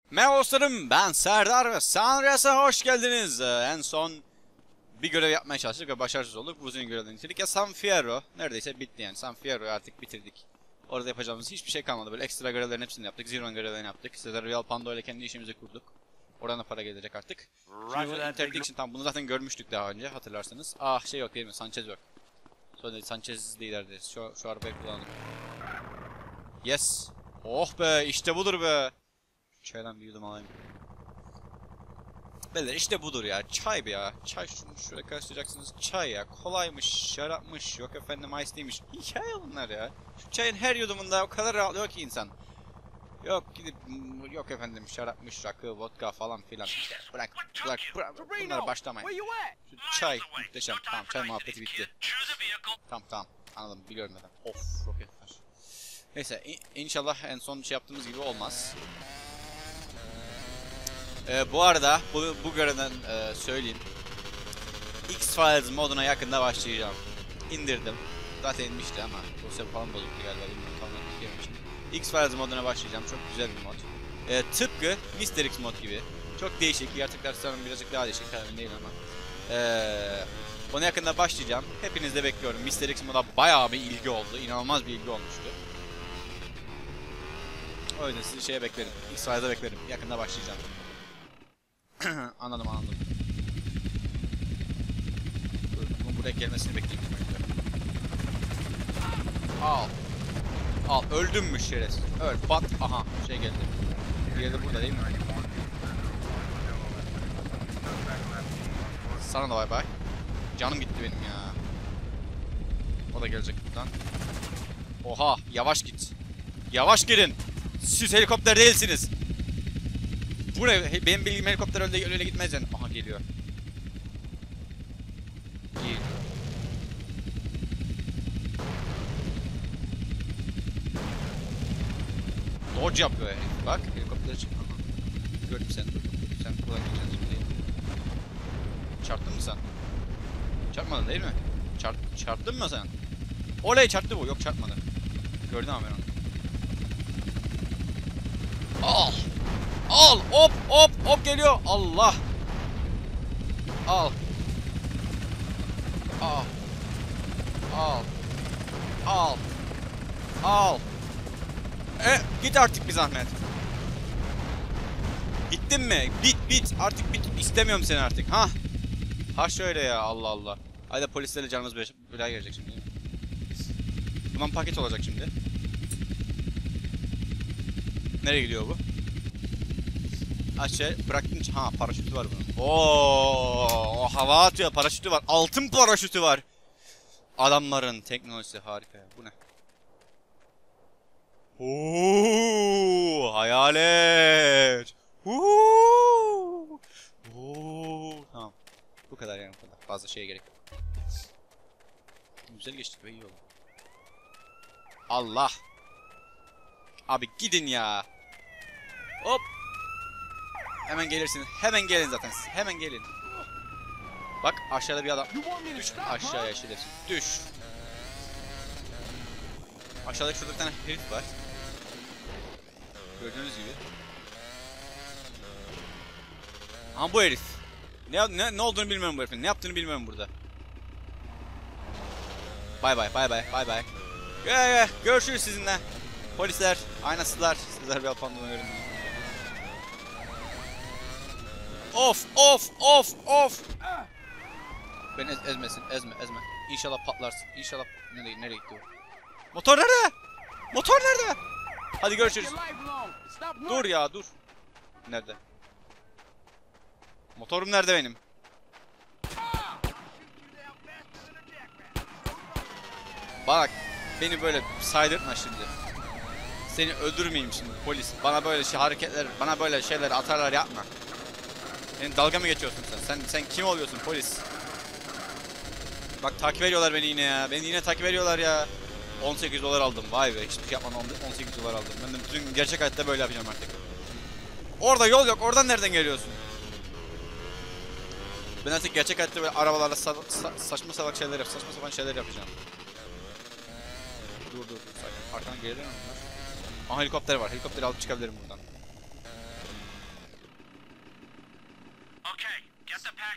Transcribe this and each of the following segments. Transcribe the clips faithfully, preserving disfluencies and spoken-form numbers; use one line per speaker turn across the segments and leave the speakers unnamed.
Merhaba dostlarım, ben Serdar ve San Andreas'a hoş geldiniz. Ee, en son bir görev yapmaya çalıştık ve başarısız olduk. Bu uzun görevden bitirdik. Ya San Fierro neredeyse bitti yani. San Fierro'yu artık bitirdik. Orada yapacağımız hiçbir şey kalmadı. Böyle ekstra görevlerin hepsini yaptık. Zero görevlerini yaptık. Size Real Pando ile kendi işimizi kurduk. Oradan da para gelecek artık. Şimdi Interdiction, tam bunu zaten görmüştük daha önce hatırlarsanız. Ah şey yok değil mi? Sanchez yok. Sonra Sanchez liderdi. Şu, şu arabayı kullanalım. Yes. Oh be, işte budur be. Çaydan bir yudum alayım. Beyler işte budur ya. Çay be ya. Çay şunu şöyle karıştıracaksınız. Çay ya. Kolaymış, şarapmış, yok efendim ice tea'ymiş. Hikaye bunlar ya. Şu çayın her yudumunda o kadar rahatlıyor ki insan. Yok gidip yok efendim şarapmış, rakı, vodka falan filan. Bırak, bırak, bırak. Bunlara başlamayın. Şu çay muhteşem. Tamam, çay muhabbeti bitti. Tamam tamam. Anladım, biliyorum zaten. Of, roketler. Neyse, inşallah en son şey yaptığımız gibi olmaz. Ee, bu arada bu, bu görevden e, söyleyeyim. X-Files moduna yakında başlayacağım. İndirdim. Zaten inmişti ama dosya falan bozuktu galiba. X-Files moduna başlayacağım. Çok güzel bir mod. Ee, tıpkı Mister X mod gibi. Çok değişik. Yaratıklar sanırım birazcık daha değişik. Tabii değil ama. Ee, ona yakında başlayacağım. Hepinizi de bekliyorum. Mister X moda bayağı bir ilgi oldu. İnanılmaz bir ilgi olmuştu. O yüzden sizi şeye beklerim. X-Files'a beklerim. Yakında başlayacağım. Anladım anladım. Bunun buraya gelmesini bekleyeyim. Al. Al. Öldün mü şerefsiz? Öl. Bat. Aha. Şey geldi. Diğeri de burada değil mi? Sana da bay bay. Canım gitti benim ya. O da gelecek buradan. Oha. Yavaş git. Yavaş gidin. Siz helikopter değilsiniz. Bu ne? Benim bildiğim helikopter öyle, öyle gitmez yani. Aha geliyor. İyi. Dodge yapıyor herif. Bak helikopter çık. Aha. Gördüm seni. Sen buradan geçeceksin şimdi. Çarptın mı sen? Çarpmadın değil mi? Çarp, çarptın mı sen? Oley, çarptı bu. Yok çarpmadı. Gördüm ama ben onu. Al. Al. Hop hop hop geliyor. Allah. Al. Al. Al. Al. Al. E git artık bir zahmet. Bittin mi? Bit bit. Artık bit. İstemiyorum seni artık. Ha. Ha şöyle ya. Allah Allah. Hayda, polislerle canımız belaya gelecek şimdi. Bundan paket olacak şimdi. Nereye gidiyor bu? Aşağı bıraktın. Ha, paraşütü var bunun. Oo, hava atıyor, paraşütü var. Altın paraşütü var. Adamların teknolojisi harika ya. Bu ne? Oo, hayalet. Oo. Oo. Tamam. Bu kadar yani, bu kadar. Fazla şeye gerek yok. Güzel geçtik ve iyi oldu. Allah. Abi gidin ya. Hop. Hemen gelirsin. Hemen gelin zaten siz. Hemen gelin. Bak aşağıda bir adam. Düş aşağıya şerefsiz. Düş. Aşağıda şurada bir tane herif var. Gördüğünüz gibi. Ama bu herif. Ne, ne, ne olduğunu bilmiyorum bu herifin. Ne yaptığını bilmiyorum burada. Bay bay bay bay bay bay. Gel, görüşürüz sizinle. Polisler, aynasızlar. Sizler bir alpandona görün. Of of of of. Beni ez ezmesin, ezme ezme. İnşallah patlarsın. İnşallah nereye nereye gitti o? Motor nerede? Motor nerede? Hadi görüşürüz. Dur ya dur. Nerede? Motorum nerede benim? Bak beni böyle saydırtma şimdi. Seni öldürmeyeyim şimdi polis. Bana böyle şey hareketler, bana böyle şeyler atarlar yapma. Senin dalga mı geçiyorsun sen? Sen sen kim oluyorsun polis? Bak takip ediyorlar beni yine ya. Beni yine takip ediyorlar ya. on sekiz dolar aldım. Vay be, hiçbir şey yapmadan on sekiz dolar aldım. Ben de bütün gerçek hayatta böyle yapacağım artık. Orada yol yok. Oradan nereden geliyorsun? Ben artık gerçek hayatta böyle arabalarla sa sa saçma salak şeyler yap, saçma sapan şeyler yapacağım. Dur dur dur. Arkadan gelir mi bunlar? Aha helikopter var. Helikopteri alıp çıkabilirim buradan.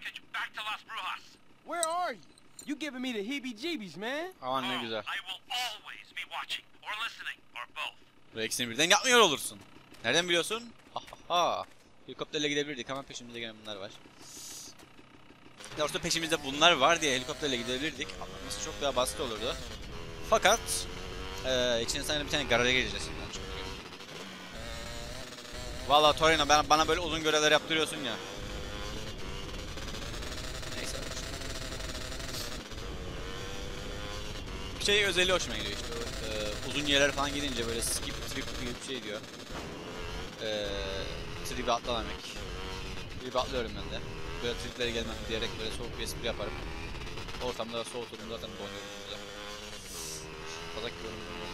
package back to Las Brujas.
Where are you? You giving me the heebie-jeebies, man.
Aman ne
Oh,
güzel.
I will always be watching or listening or both.
Bu ikisini birden yapmıyor olursun. Nereden biliyorsun? Ha ha ha. Helikopterle gidebilirdik ama peşimizde gene bunlar var. Doğrusu peşimizde bunlar var diye helikopterle gidebilirdik. Anlaması çok daha basit olurdu. Fakat ee, içine sadece bir tane garaja gireceğiz. Vallahi Torino ben, bana böyle uzun görevler yaptırıyorsun ya. Neyse. Bir şey özelliği hoşuma gidiyor işte. O, e, uzun yerler falan gidince böyle skip trip gibi bir şey diyor. Eee trip'i atlamak. Trip'i atlıyorum ben de. Böyle triplere gelmem diyerek böyle soğuk bir espri yaparım. Ortamda da soğuturum zaten donuyorum burada. Kazak yiyorum bunu.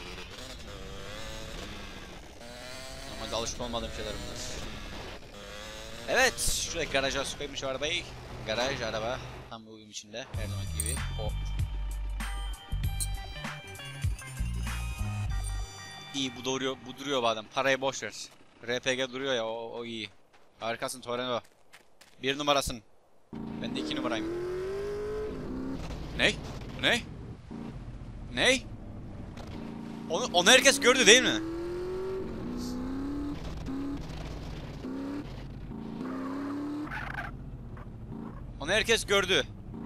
Normalde alışık olmadığım şeyler bunlar. Evet, şuraya garaja koymuş arabayı. Garaj araba tam bu uyum içinde her zaman gibi. O. İyi bu duruyor, bu duruyor bu adam. Parayı boş ver. R P G duruyor ya o, o iyi. Harikasın Torino. Bir numarasın. Ben de iki numarayım. Ney? Ne? Ney? Onu, onu herkes gördü değil mi? Onu herkes gördü.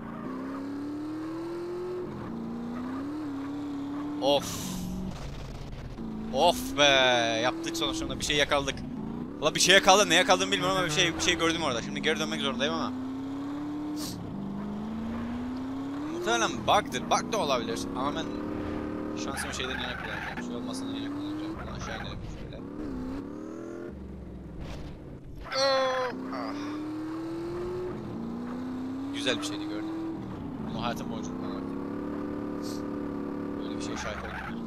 Of. Of be, yaptık sonuçta bir şey yakaladık. Valla bir şey yakaladım, ne yakaladım bilmiyorum ama bir şey bir şey gördüm orada. Şimdi geri dönmek zorundayım ama. Muhtemelen bug'dır, bug da olabilir ama ben şansımı şeyden yana kullanacağım. Şey olmasından yana kullanacağım. Buradan aşağı inelim şöyle. Ah. Güzel bir şeydi gördüm. Bunu hayatım boyunca kullanmak. Böyle bir şey şahit oldum.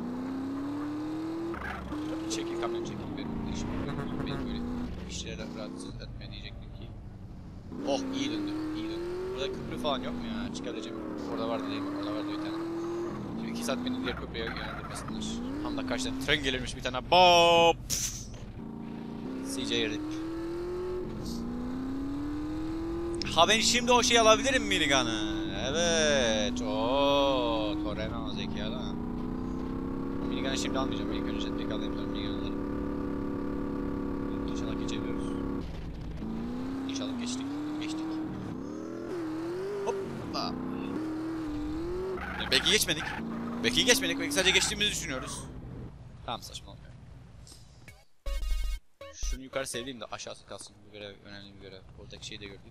Çekil kamyon çekil benim işim benim böyle işlere rahatsız etme diyecektim ki. Oh iyi döndü iyi döndü. Burada köprü falan yok mu ya çıkabileceğim. Orada vardı değil mi? Orada vardı bir tane. Şimdi iki saat beni diğer köprüye yönlendirmesinler. Tam da karşıdan tren gelirmiş bir tane. Bop. C J rip. Ha ben şimdi o şeyi alabilirim minigun'ı. Evet. Ooo. Toreno zekalı ha. Minigun'ı şimdi almayacağım. İlk önce jetpack alayım sonra minigun alırım. İnşallah geçebiliyoruz. İnşallah geçtik. Geçtik. Hoppa. Belki geçmedik. Belki geçmedik. Belki sadece geçtiğimizi düşünüyoruz. Tamam saçmalama. Şunu yukarı sevdiğim de aşağısı kalsın. Bu görev önemli bir görev. Oradaki şeyi de gördük.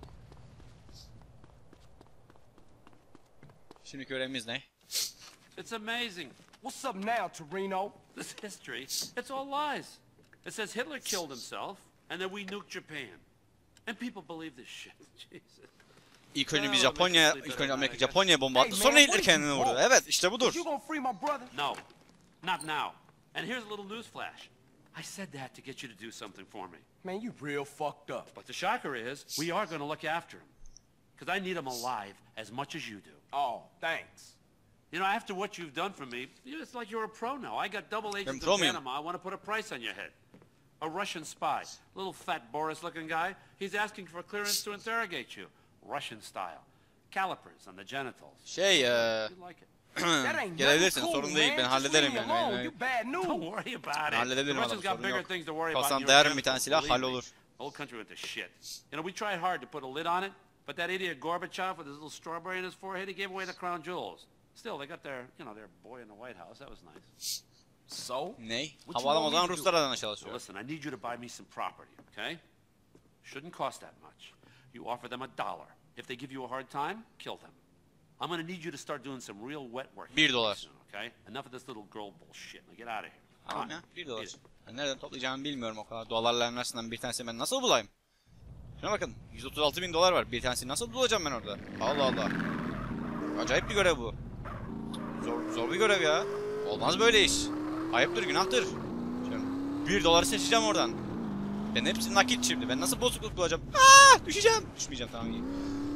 Şimdiki görevimiz ne?
It's amazing.
What's up now, Torino?
This history, it's all lies. It says Hitler killed himself, and then we nuked Japan. And people believe this shit. Jesus.
İlk önce biz Japonya, ilk önce Amerika Japonya'ya bomba attı. Sonra Hitler kendini vurdu. Evet, işte budur.
You gonna free my brother?
No, not now. And here's a little news flash. I said that to get you to do something for me.
Man, you real fucked up.
But the shocker is, we are going to look after him. Because I need him alive as much as you do.
Oh, thanks.
You know, after what you've done for me, it's like you're a pro now. I got double agents
pro
in
muyum?
Panama. I want to put a price on your head. A Russian spy, little fat Boris-looking guy. He's asking for clearance to interrogate you, Russian style. Calipers on the genitals.
Şey, eee...
You like it?
That ain't
Gelebilirsin,
nothing cool,
sorun değil.
man.
Ben
Just
hallederim
leave me
yani.
alone.
Yani-
You bad news.
Don't worry about it. The
Hallederim adam,
Russians got
sorun
bigger
yok.
things to worry about.
Kalsam
than your
değerim bir tane
genitals,
silah,
believe me.
hallolur.
The whole country went to shit. You know, we tried hard to put a lid on it, but that idiot Gorbachev with his little strawberry in his forehead, he gave away the crown jewels. Still, they got their, you know, their boy in the White House. That was nice.
So?
Ney?
What you
Havalam o
want me
zaman
to do?
Ruslar adına
So
çalışıyor.
listen, I need you to buy me some property, okay? Shouldn't cost that much. You offer them a dollar. If they give you a hard time, kill them. I'm gonna need you to start doing some real wet work.
Bir dolar.
soon, okay? Enough of this little girl bullshit. Now get out of here. Come
Tamam
on.
ya, bir dolar.
Eat it.
Ben nereden toplayacağımı bilmiyorum o kadar. Dolarların arasından bir tanesini ben nasıl bulayım? Şuna bakın, yüz otuz altı bin dolar var. Bir tanesini nasıl bulacağım ben orada? Allah Allah. Acayip bir görev bu. Zor, zor bir görev ya. Olmaz böyle iş. Ayıptır, günahtır. Şimdi bir doları seçeceğim oradan. Ben hepsi nakit şimdi. Ben nasıl bozukluk bulacağım? Aa, düşeceğim. Düşmeyeceğim, tamam iyi.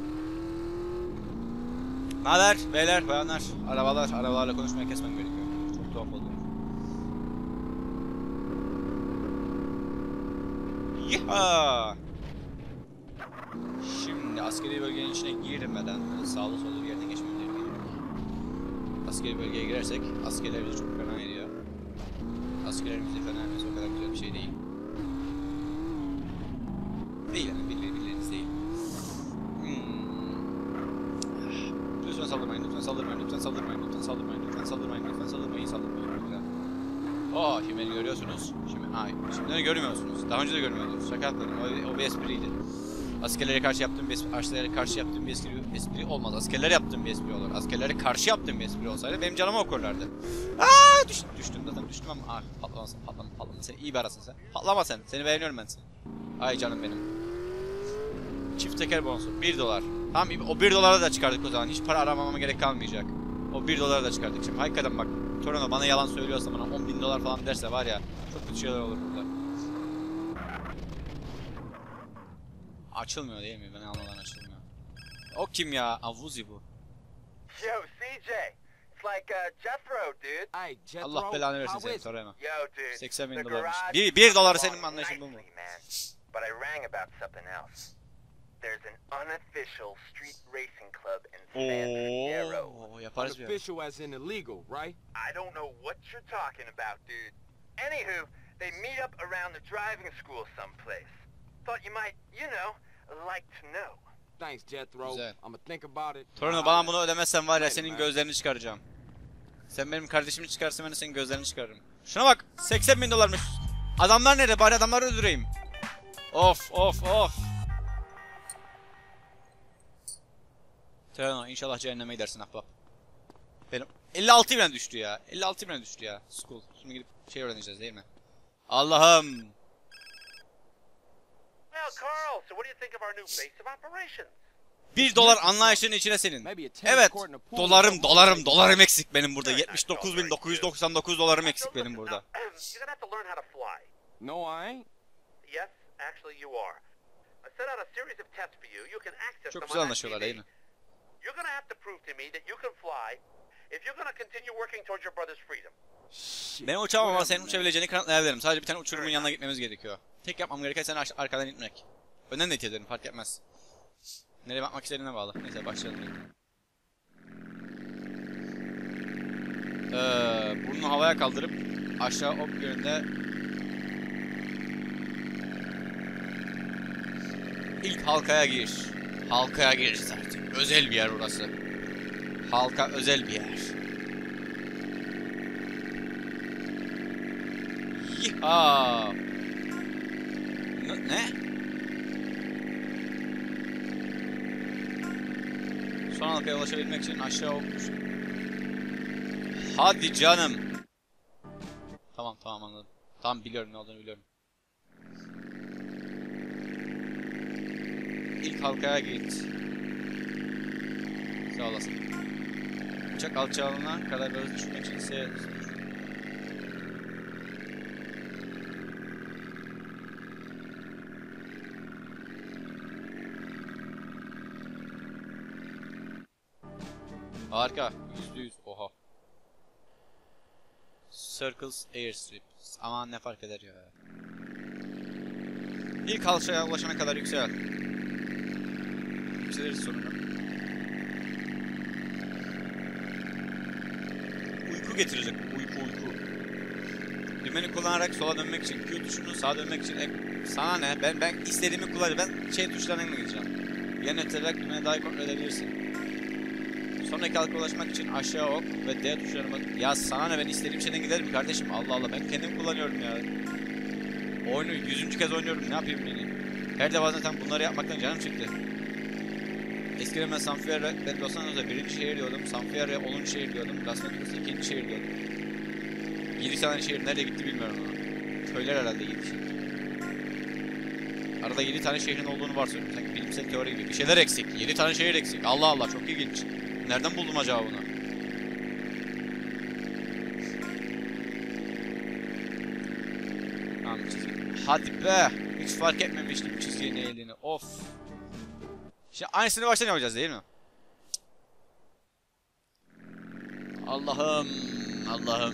Naber beyler, bayanlar, arabalar, arabalarla konuşmaya kesmem gerekiyor. Çok tuhaf oldu. Yiha! Şimdi askeri bölgenin içine girmeden böyle sağlı sollu bir yerden geçmemiz gerekiyor. Askeri bölgeye girersek askerler bizi çok fena ediyor. Askerler bizi fena etmesi o kadar güzel bir şey değil. Değil yani birileri birileriniz değil. Hmm. Lütfen saldırmayın, lütfen saldırmayın, lütfen saldırmayın, lütfen saldırmayın, lütfen saldırmayın, lütfen saldırmayın, saldırmayın. Oh, şimdi beni görüyorsunuz. Şimdi, hayır, şimdi de görmüyorsunuz. Daha önce de görmüyordunuz. Şaka yapmadım. O, o bir espriydi. Askerlere karşı yaptığım bir espri, askerlere karşı yaptığım bir espri, espri olmaz. Askerlere yaptığım bir espri olur. Askerlere karşı yaptığım bir espri olsaydı benim canımı okurlardı. Aa, düş, düştüm zaten düştüm ama ah, patlamasın, patlama, patlama. Sen iyi bir arasın sen. Patlama sen. Seni beğeniyorum ben seni. Ay canım benim. Çift teker bonusu. bir dolar. Tamam, o bir dolara da çıkardık o zaman. Hiç para aramama gerek kalmayacak. O bir dolara da çıkardık. Şimdi hakikaten bak. Torino bana yalan söylüyorsa, bana on bin dolar falan derse var ya, çok kötü şeyler olur burada. Açılmıyor değil mi? Ben anlamadan açılmıyor. O kim ya? Avuzi bu.
Yo, C J. It's like uh, Jethro, dude.
Hey, Jethro.
Allah belanı versin
how
seni
is it?
Torino.
Yo, dude.
seksen bin
the
dolarmış.
garage
Bir, bir doları
is
senin
along
anlayışın bu mu?
nicely, man. But I rang about something else. There's an unofficial street racing club in San Fierro.
Oo, yaparız bir.
Unofficial as in illegal, right?
I don't know what you're talking about, dude. Anywho, they meet up around the driving school someplace. Thought you might, you know, like to know.
Thanks, Jethro.
Güzel.
I'ma think about it.
Torino, bana bunu ödemezsen var ya,
Hayır
senin
be.
gözlerini çıkaracağım. Sen benim kardeşimi çıkarsın, ben de senin gözlerini çıkarırım. Şuna bak, seksen bin dolarmış. Adamlar nerede? Bari adamları öldüreyim. Of of of. Torino, inşallah cehenneme gidersin ahbap. Benim elli altı bine düştü ya. elli altı bine düştü ya. School. Şimdi gidip şey öğreneceğiz değil mi? Allah'ım.
Well, Carl, so what do you think of our new base of operations?
bir dolar anlayışının içine senin.
Maybe a tennis
Evet.
court and a pool
Dolarım,
with
dolarım, dolarım eksik benim burada. yetmiş dokuz bin dokuz yüz doksan dokuz dolarım eksik benim burada.
You're gonna have to learn how to fly.
No, I ain't.
Yes, actually you are. I set out a series of tests for you. You can access
Çok
them
güzel
on
anlaşıyorlar
T V.
değil mi?
You're gonna have to prove to me that you can fly if you're gonna continue working towards your brother's freedom.
Shit.
Benim uçamam ama
Whatever,
senin
man.
uçabileceğini kanıtlayabilirim. Sadece bir tane uçurumun yanına gitmemiz gerekiyor. Tek yapmam gereken seni aş- arkadan itmek. Önden de itebilirim, fark etmez. Nereye bakmak istediğine bağlı. Neyse başlayalım. Ee, burnunu havaya kaldırıp aşağı ok yönünde ilk halkaya gir. Halkaya gir artık. Özel bir yer burası. Halka özel bir yer. Yiha! N- ne? Son halkaya ulaşabilmek için aşağı okmuş. Hadi canım. Tamam tamam anladım. Tamam biliyorum ne olduğunu biliyorum. İlk halkaya git. Sağ olasın. Uçak alçalığına kadar hızlı düşmek için ise harika. Yüzde yüz. Oha. Circles Airstrip. Aman ne fark eder ya. İlk halkaya ulaşana kadar yüksel. Yükseliriz sonunda. Uyku getirecek. Uyku uyku. Dümeni kullanarak sola dönmek için, Q tuşunu sağa dönmek için ek... Sana ne? Ben ben istediğimi kullanacağım. Ben şey tuşlarına gideceğim. Yöneterek dümeni daha iyi kontrol edebilirsin. Sonraki halka ulaşmak için aşağı ok ve D tuşlarıma... Ya sana ne, ben istediğim şeyden giderim kardeşim. Allah Allah, ben kendim kullanıyorum ya. Oyunu yüzüncü kez oynuyorum, ne yapayım yani. Her defa zaten bunları yapmaktan canım çıktı. Eskiden ben San Fierro, ben Los Santos'a birinci şehir diyordum. San Fierro'ya onuncu şehir diyordum. Las Venturas'a ikinci şehir diyordum. yedi tane şehir nereye gitti bilmiyorum ama. Köyler herhalde yedi şehir. Arada yedi tane şehrin olduğunu varsayıyorum. Sanki bilimsel teori gibi. Bir şeyler eksik. yedi tane şehir eksik. Allah Allah, çok ilginç. Nereden buldum acaba bunu? Tamam, çizgi. Hadi be. Hiç fark etmemiştim çizgiye ne elini. Of. Şimdi aynısını baştan yapacağız değil mi? Allah'ım. Allah'ım.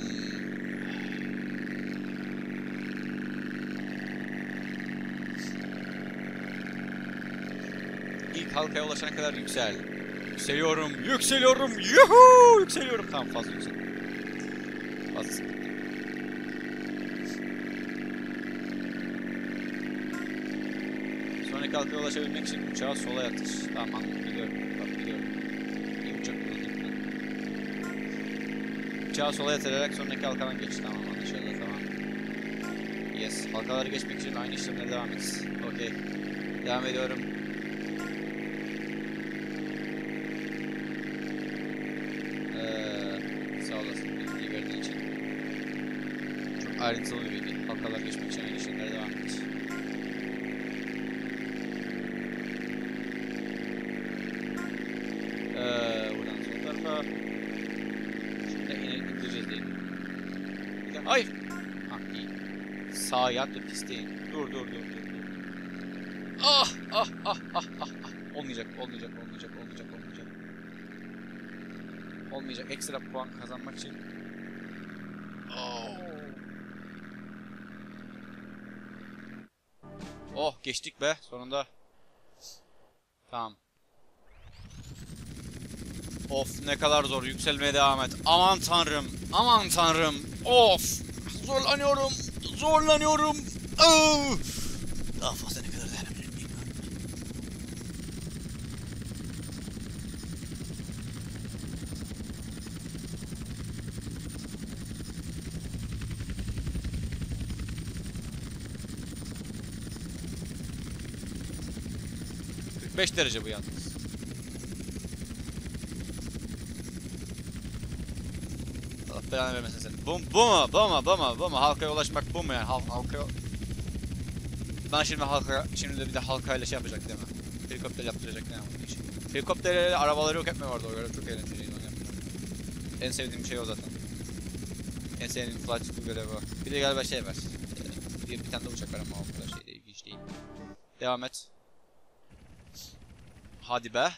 ilk halkaya ulaşana kadar yüksel. Yükseliyorum, yükseliyorum, yuhuu! Yükseliyorum. Tamam, fazla yüksel. Fazla sıkıntı. Sonraki halkaya ulaşabilmek için uçağı sola yatır. Tamam, biliyorum. Bak, biliyorum. İyi uçak kullandım ben. Uçağı sola yatırarak sonraki halkadan geç. Tamam, anlaşıldı, tamam. Yes, halkaları geçmek için aynı işlemlere devam et. Okey. Devam ediyorum. Ee, sağ olasın bilgi verdiğin için. Çok ayrıntılı bir bilgi. Halkalar geçmek için aynı işlemlere devam et. Ee, buradan sol tarafa. Şimdi inelim, indireceğiz değil mi? Bir de, hayır! Ah, iyi. Sağa yat ve pisleyin. Dur dur dur dur. Ah ah ah ah ah ah. Olmayacak, olmayacak, olmayacak, olmayacak, olmayacak. Olmayacak. Ekstra puan kazanmak için. Oh. Oh, geçtik be sonunda. Tamam. Of, ne kadar zor. Yükselmeye devam et. Aman tanrım. Aman tanrım. Of. Zorlanıyorum. Zorlanıyorum. Oh. Daha fazla ne kadar dayanabilirim bilmiyorum. kırk beş derece bu yalnız. Allah belanı vermesin seni. Bu, bu mu? Bu mu? Bu mu? Bu mu? Halkaya ulaşmak bu mu yani? Halk, halkaya... Ben şimdi halka, şimdi de bir de halkayla şey yapacak değil mi? Helikopter yaptıracak değil mi? Helikopterle arabaları yok etme vardı o göre. Çok eğlenceliydi onu yapmak. En sevdiğim şey o zaten. En sevdiğim flight school görevi o. Bir de galiba şey var. Ee, bir, bir tane de uçak var ama o kadar şey değil, ilginç değil. Devam et. Hadi be.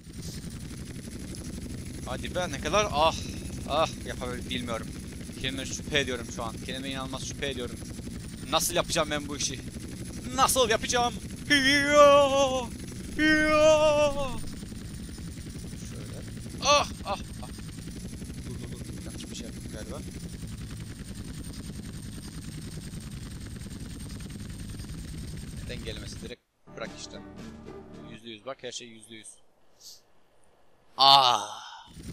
Hadi be, ne kadar ah ah yapabilirim bilmiyorum. Kendime şüphe ediyorum şu an. Kendime inanılmaz şüphe ediyorum. Nasıl yapacağım ben bu işi? Nasıl yapacağım? Hiyo! Hiyo! Şöyle. Ah ah ah. Dur dur dur. Yanlış bir şey yaptık galiba. Neden gelmesi? Direkt bırak işte. Yüzde yüz bak, her şey yüzde yüz. Ah.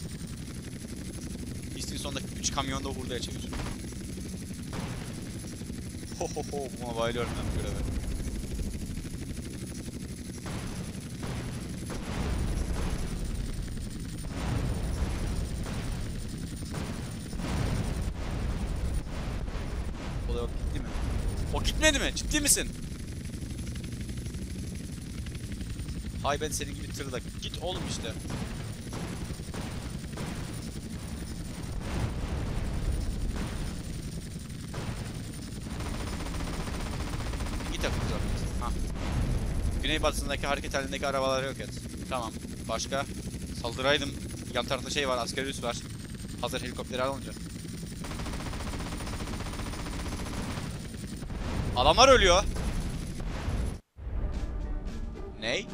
İstin sondaki üç kamyonda hurdaya çevir. Ho ho ho, buna bayılıyorum ben bu göreve. O da yok, gitti mi? O gitmedi mi? Ciddi misin? Hay ben senin gibi tırda. Git oğlum işte. Ha. Güneybatısındaki hareket halindeki arabaları yok et. Tamam. Başka? Saldıraydım. Yan tarafta şey var, askeri üs var. Hazır helikopteri alınca. Adamlar ölüyor. Ney?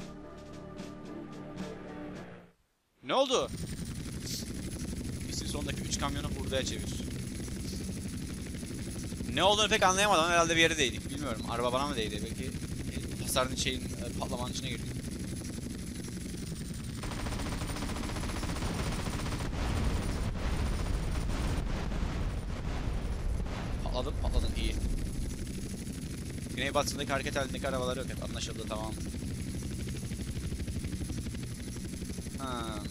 Ne oldu? Pistin sonundaki üç kamyonu hurdaya çevir. Ne olduğunu pek anlayamadım. Herhalde bir yere değdik. Bilmiyorum. Araba bana mı değdi? Belki hasarın şeyin patlamanın içine girdi. Patladın, patladın. İyi. Güneybatısındaki hareket halindeki arabaları yok et. Anlaşıldı, tamam. Hmm.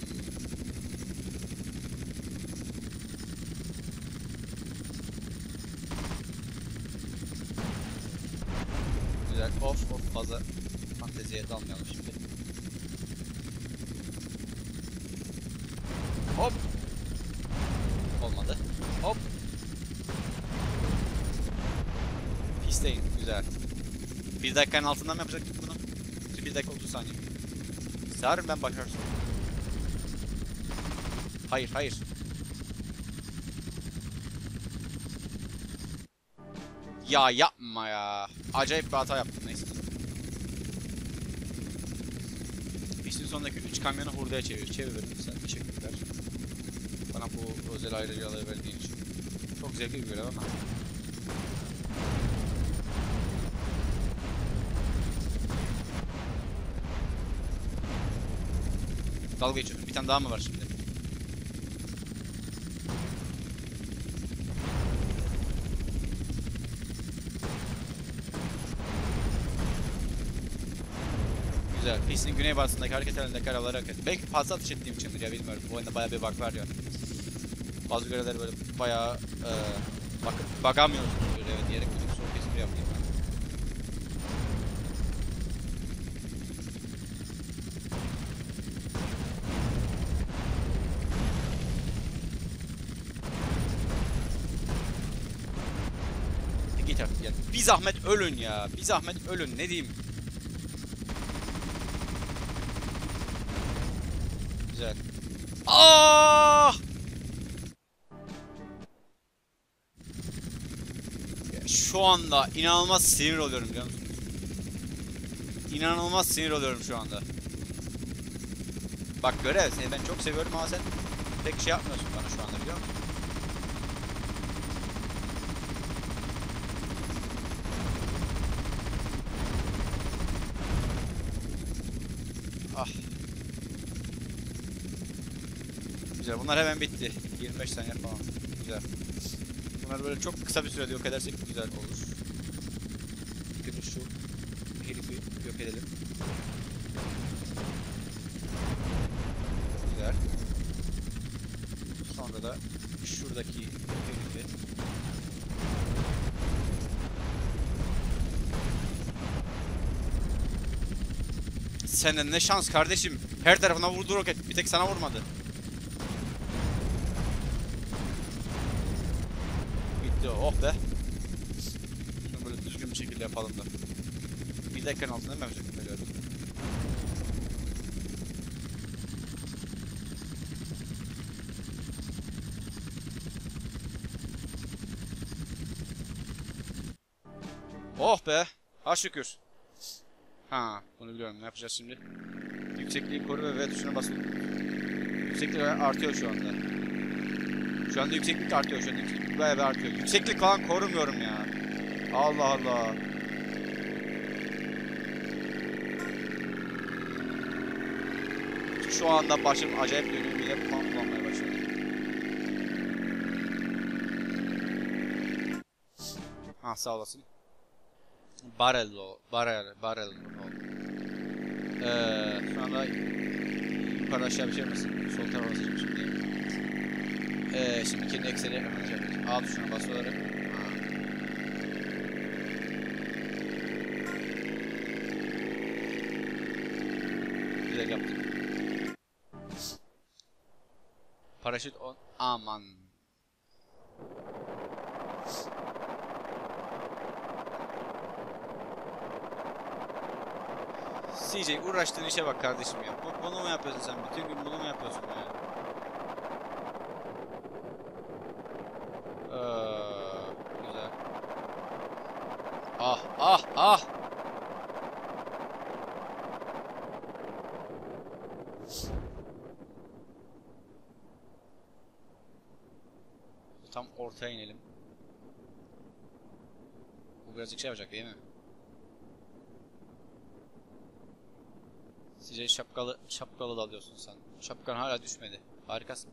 Güzel. Of of, fazla fanteziye dalmayalım şimdi. Hop. Olmadı. Hop. Pisteyin. Güzel. Bir dakikanın altından mı yapacaktık bunu? Bir dakika otuz saniye. Sağırım ben bakarsın. Hayır hayır. Ya yapma ya. Acayip bir hata yaptım, neyse. pistin sonundaki üç kamyonu hurdaya çevir. Çevirdim. Sen teşekkürler. Bana bu özel ayrıcalığı verdiğin için. Çok zevkli bir görev ama. Dalga geçiyorsun. Bir tane daha mı var şimdi? Güzel. Pistin güneybatısındaki hareket halindeki arabaları hareket. Belki fazla atış ettiğim içindir ya, bilmiyorum. Bu oyunda bayağı bir bug var ya. Bazı görevler böyle bayağı e, bak bakamıyorsun görevi diyerek bir soğuk espri yapayım ben. Git artık yani. Bir zahmet ölün ya. Bir zahmet ölün. Ne diyeyim? Güzel. Ah! Ya şu anda inanılmaz sinir oluyorum biliyor musunuz? İnanılmaz sinir oluyorum şu anda. Bak görev, seni ben çok seviyorum ama sen pek şey yapmıyorsun bana şu anda, biliyor musun? Ah. Güzel, bunlar hemen bitti. yirmi beş saniye falan. Güzel. Bunları böyle çok kısa bir sürede yok edersek güzel olur. Şimdi şu herifi yok edelim. Güzel. Sonra da şuradaki herifi. Senden ne şans kardeşim. Her tarafına vurdu roket. Bir tek sana vurmadı. Bitti o. Oh be. Şunu böyle düzgün bir şekilde yapalım da. Bir dakikanın altında mı yapacak? Biliyorum. Oh be. Ha şükür. Ha, bunu biliyorum. Ne yapacağız şimdi? Yüksekliği koru ve V tuşuna basın. Yükseklik artıyor şu anda. Şu anda yükseklik artıyor. Şu anda yükseklik bayağı bir artıyor. Yükseklik falan korumuyorum ya. Allah Allah. Şu anda başım acayip dönüyor. Bile puan kullanmaya başladı. Ha, sağ olasın. Barello, barel, barel. Ee, şu anda yukarı aşağı bir şey misin? Sol tarafa basacağım şimdi. Ee, şimdi kendi ekseni yapacağım. A tuşuna bas olarak. Ha. Güzel yaptım. Paraşüt on. Aman. C J, uğraştığın işe bak kardeşim ya. Bu, bunu mu yapıyorsun sen? Bütün gün bunu mu yapıyorsun ya? Ee, güzel. Ah ah ah. Tam ortaya inelim. Bu birazcık şey yapacak değil mi? C J, şapkalı şapkalı dalıyorsun sen. Şapkan hala düşmedi. Harikasın.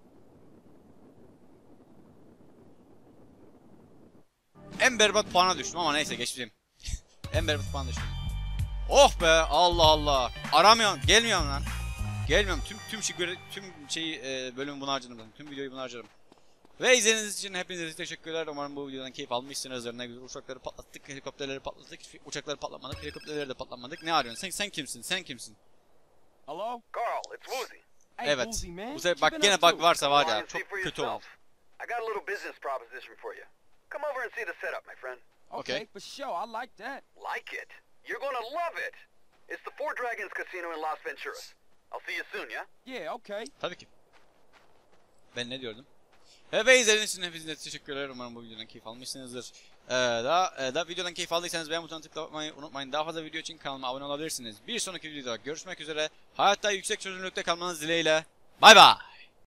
En berbat puana düştüm ama neyse geçtim. En berbat puana düştüm. Oh be, Allah Allah. Aramıyorsun, gelmiyorsun lan. Gelmiyorum. Tüm tüm şey tüm şeyi e, bölümü buna harcadım. Tüm videoyu buna harcadım. Ve izlediğiniz için hepinize teşekkürler. Umarım bu videodan keyif almışsınızdır. Ne güzel uçakları patlattık, helikopterleri patlattık, uçakları patlamadık, helikopterleri de patlatmadık. Ne arıyorsun? Sen sen kimsin? Sen kimsin?
Hello?
Carl, it's Woozy.
Hey,
Evet.
Woozy, man.
Bu sefer
What
bak
you been
gene
up to?
bug varsa var
Come on
ya
and see
çok
for
kötü olur.
yourself. I got a little business proposition for you. Come over and see the setup, my friend.
Okay,
Okay.
for sure. I like that.
Like it? You're gonna love it. It's the Four Dragons Casino in Las Venturas. I'll see you soon, yeah?
Yeah, okay.
Tabii ki. Ben ne diyordum? Ve izlediğiniz için hepinize teşekkürler. Umarım bu videodan keyif almışsınızdır. Ee, daha, e, daha videodan keyif aldıysanız beğen butonuna tıklamayı unutmayın. Daha fazla video için kanalıma abone olabilirsiniz. Bir sonraki videoda görüşmek üzere. Hayatta yüksek çözünürlükte kalmanız dileğiyle. Bay bay.